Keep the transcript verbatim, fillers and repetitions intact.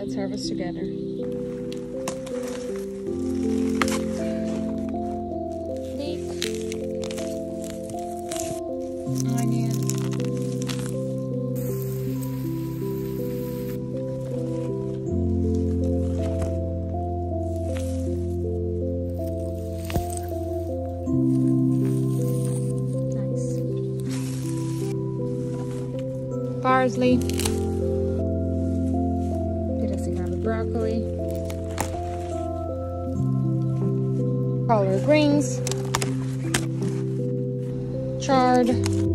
Let's harvest together. Leek. Onion. Nice. Parsley. Broccoli, collard greens, chard,